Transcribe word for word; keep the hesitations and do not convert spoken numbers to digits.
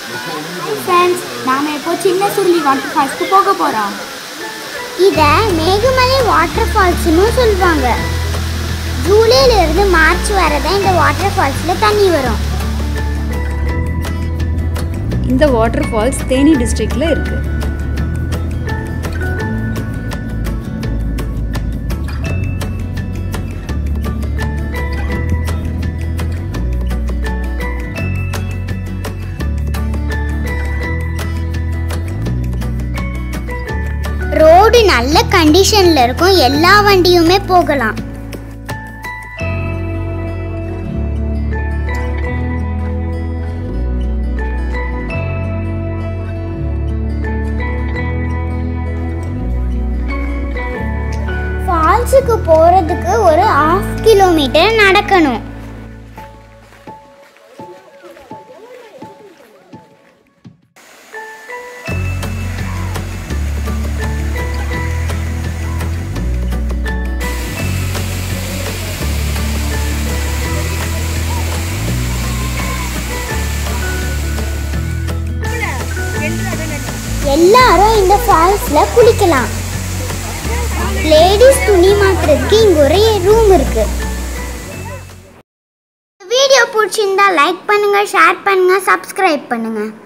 Friends, நாம இப்போ சின்ன சுருளி வாட்டர் ஃபால்ஸ்க்கு போக போறோம். இத மேகமலை வாட்டர் ஃபால்ஸ்னு சொல்வாங்க. ஜூலைல இருந்து மார்ச் வரை தான் இந்த வாட்டர் ஃபால்ஸ்ல தண்ணி வரும். இந்த வாட்டர் ஃபால்ஸ் தேனி டிஸ்ட்ரிக்ட்ல இருக்கு. ரோடு நல்ல கண்டிஷன்ல இருக்கும். எல்லா வண்டியுமே போகலாம். ஃபால்ஸுக்கு போறதுக்கு ஒரு ஹாஃப் கிலோமீட்டர் நடக்கணும். எல்லாரும் இந்த ஃபால்ஸ்ல குளிக்கலாம். லேடிஸ் துணி மாத்துறதுக்கு இங்க ஒரு ரூம் இருக்கு. வீடியோ பிடிச்சிருந்தா லைக் பண்ணுங்க, ஷேர் பண்ணுங்க, சப்ஸ்கிரைப் பண்ணுங்க.